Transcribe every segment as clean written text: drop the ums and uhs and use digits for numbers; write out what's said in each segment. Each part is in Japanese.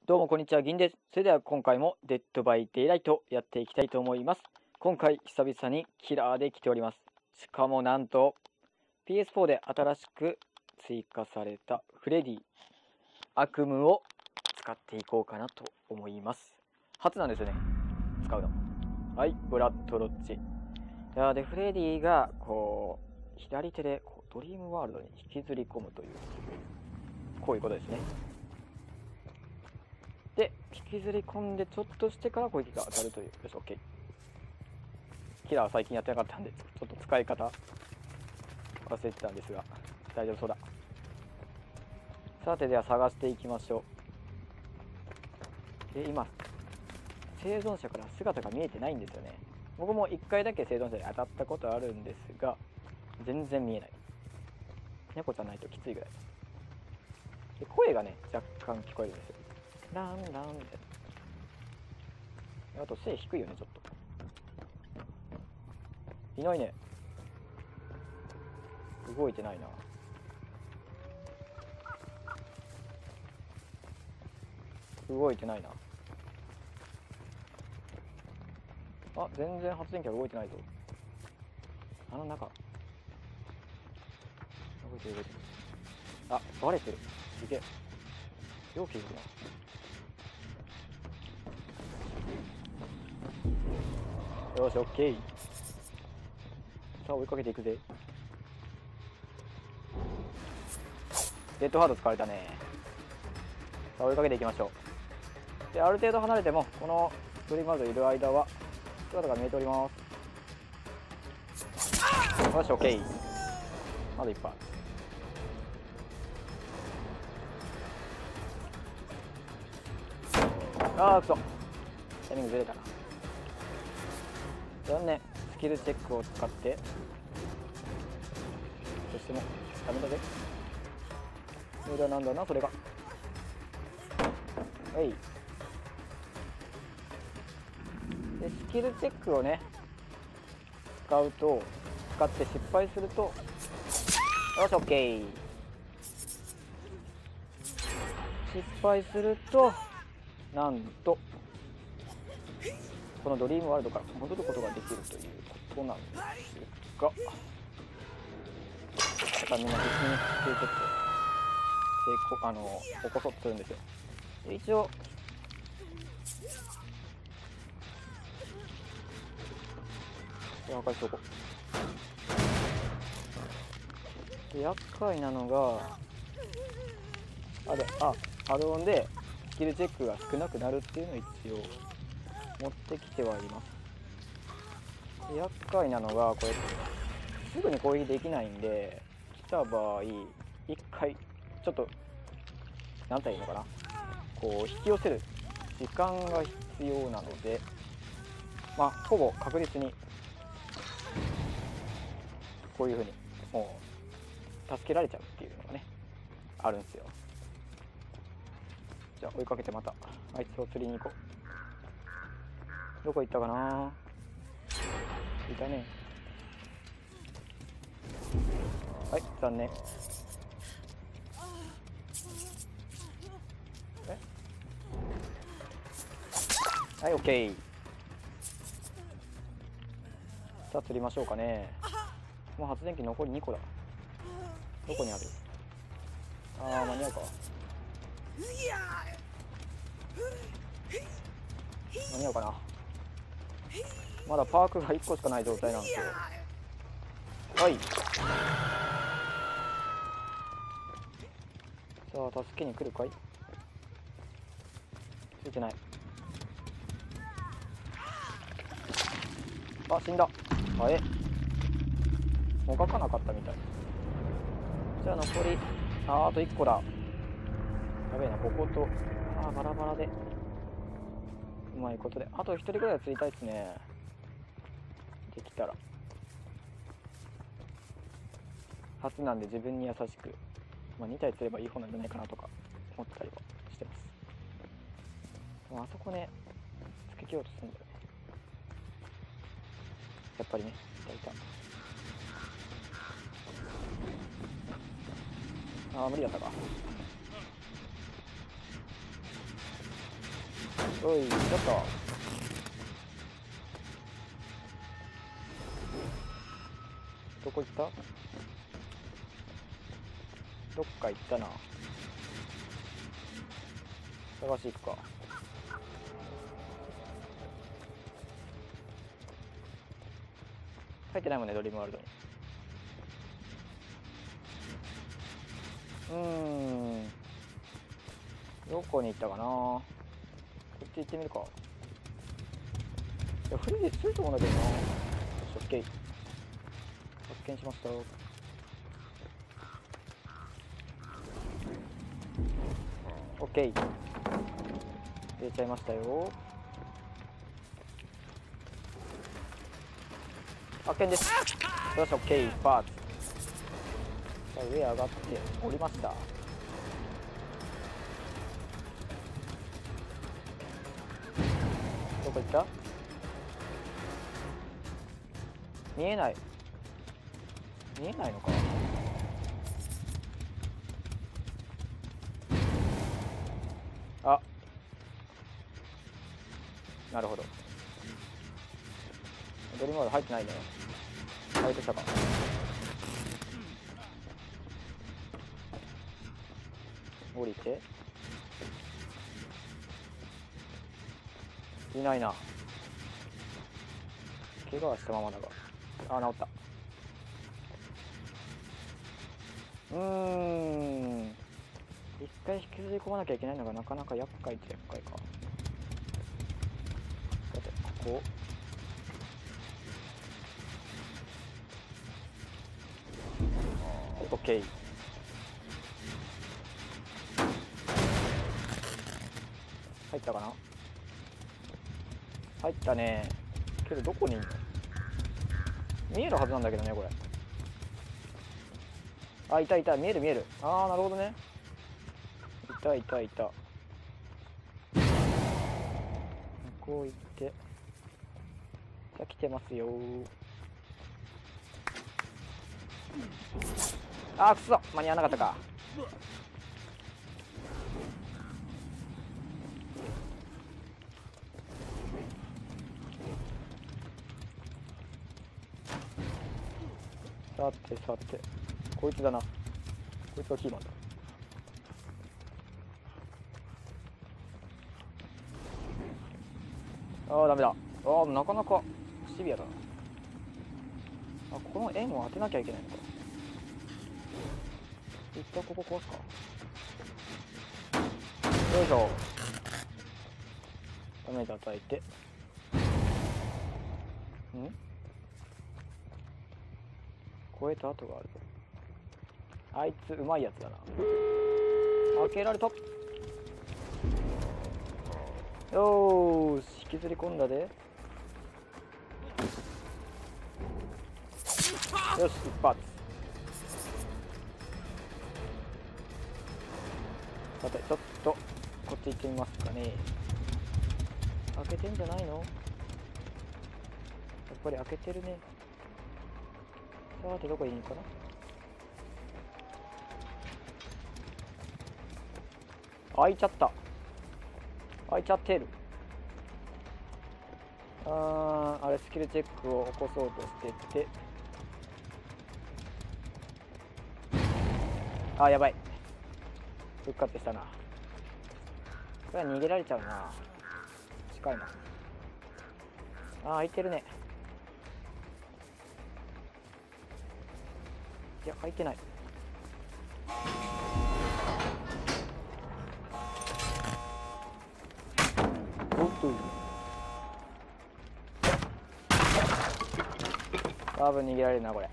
どうもこんにちは、銀です。それでは今回もデッドバイデイライトやっていきたいと思います。今回久々にキラーで来ております。しかもなんと PS4 で新しく追加されたフレディ悪夢を使っていこうかなと思います。初なんですよね、使うの。はい、ブラッドロッジ。でフレディがこう左手でこうドリームワールドに引きずり込むというこういうことですね。で、引きずり込んでちょっとしてから攻撃が当たるという。よし、OK。キラー最近やってなかったんで、ちょっと使い方忘れてたんですが、大丈夫そうだ。さて、では探していきましょう。今、生存者から姿が見えてないんですよね。僕も1回だけ生存者に当たったことあるんですが、全然見えない。猫じゃないときついぐらい。で、声がね、若干聞こえるんですよ。ランランみたいな。あと背低いよね、ちょっと。いないね。動いてないな。動いてないな。あ、全然発電機は動いてないぞ。あの中。動いてる動いてる。あ、バレてる。いけ。よく気づくな。よし、オッケー。さあ、追いかけていくぜ。デッドハード使われたね。さあ、追いかけていきましょう。で、ある程度離れても、このドリームワールドいる間は、姿が見えております。よし、オッケー。まだいっぱい。あー、くそ。タイミングずれたな。残念。スキルチェックを使って、そしてもダメだぜ。それではなんだな、それが。はい。で、スキルチェックをね、使って失敗すると、よし、オッケー。失敗すると、なんと、このドリームワールドから戻ることができるということなんですが、だからみんな必死にスキルチェックを起こそうとするんですよ。で、一応、破壊しておこう。で、厄介なのが、アドオンでスキルチェックが少なくなるっていうのを一応持ってきてはいます。で、厄介なのがこれすぐに攻撃できないんで、来た場合一回ちょっと何て言うのかな、こう引き寄せる時間が必要なので、まあほぼ確実にこういう風にもう助けられちゃうっていうのがねあるんですよ。じゃあ追いかけてまたあいつを釣りに行こう。どこ行ったかな。いたね。はい、残念。はい、オッケー。さあ釣りましょうかね。もう発電機残り2個だ。どこにある。間に合うか。間に合うかな。まだパークが1個しかない状態なんですよ。はい。さあ助けに来るかい。ついてない。あ、死んだ。もがかなかったみたい。じゃあ残りあと1個だ。やべえな、こことバラバラでうまいことであと1人ぐらいは釣りたいですね、できたら。初なんで自分に優しく、2体釣ればいい方なんじゃないかなとか思ったりはしてます。でもあそこねつけ切ろうとするんだよね、やっぱりね。無理だったか。 おいちょっとどこ行った？どっか行ったな。探し行くか。入ってないもんね、ドリームワールドに。どこに行ったかな。こっち行ってみるか。いや、フリーですると思うんだけどな。よし、オッケー。発見しました。オッケー。出ちゃいましたよ。発見です。よし、オッケー。パーツ。さあ、上上がって降りました。どこ行った？見えない。見えないのか。あ、なるほど。ドリームワールド入ってないね。入ってきたか。降りて。いないな。怪我はしたままだが。あ、治った。一回引きずり込まなきゃいけないのがなかなか厄介っちゃ厄介か。さて、ここ。オッケー。入ったかな。入ったね。けどどこにいんの？見えるはずなんだけどね、これ。あ、いたいた。見える見える。ああ、なるほどね。いたいたいた。向こう行って。じゃあ来てますよー。あー、くそ、間に合わなかったか。さてさて、こいつだな。こいつがキーマンだ。ああ、ダメだ。ああ、なかなかシビアだな。あ、この円を当てなきゃいけないのか。一旦ここ壊すか。よいしょ。ダメージ与えて。超えた跡がある。あいつうまいやつだな。開けられた。よーし、引きずり込んだで。よし、一発。さて、ちょっとこっち行ってみますかね。開けてんじゃないの？やっぱり開けてるね。さて、どこにいるかな。開いちゃった。開いちゃってる。あれ、スキルチェックを起こそうとしてて。あ、やばい。復活したな。これは逃げられちゃうな。近いな。あ、開いてるね。いや、開いてない。おっと。多分逃げられるな、これ。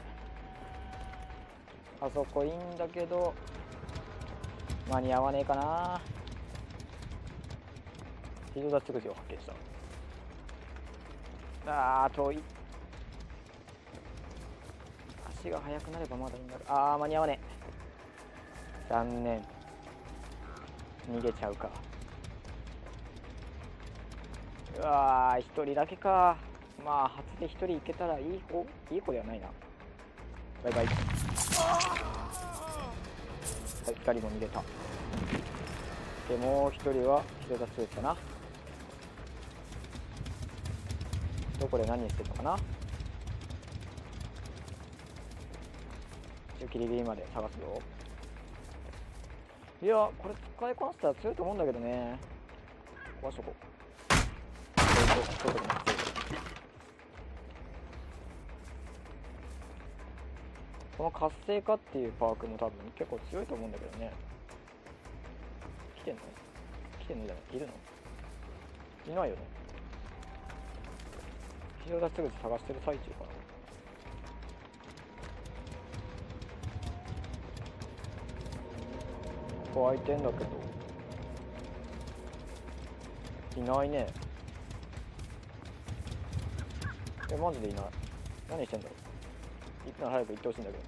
あそこいいんだけど間に合わねえかな。非常脱出口を発見した。遠い。足が速くなればまだいいんだけど、間に合わねえ。残念。逃げちゃうか。うわー、一人だけか。まあ初で一人行けたらいい子ではないな。バイバイ。はい、2人も逃げた。でもう一人は人脱出かな。 どこで何してるのかな。一応ギリギリまで探すよ。いやこれ使いこなせたら強いと思うんだけどね。壊しとこう。そういうとこに強い。この活性化っていうパークも多分結構強いと思うんだけどね。来てんの？来てんのじゃない？いるの？いないよね。非常脱出口探してる最中かな。ここ開いてんだけどいないね。マジでいない。何してんだろう。行くなら早く行ってほしいんだけど。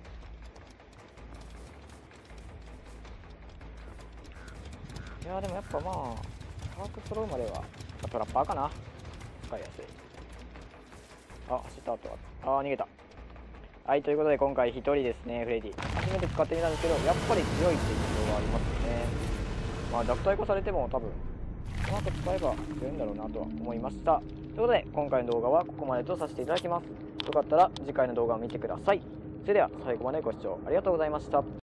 いやでもやっぱまあパーク揃うまではトラッパーかな。使いやすい。あ、走った後は逃げた。はい、ということで今回1人ですね、フレディ。初めて使ってみたんですけど、やっぱり強いっていう印象がありますよね。まあ弱体化されても多分この後使えば強いんだろうなとは思いました。ということで今回の動画はここまでとさせていただきます。よかったら次回の動画を見てください。それでは最後までご視聴ありがとうございました。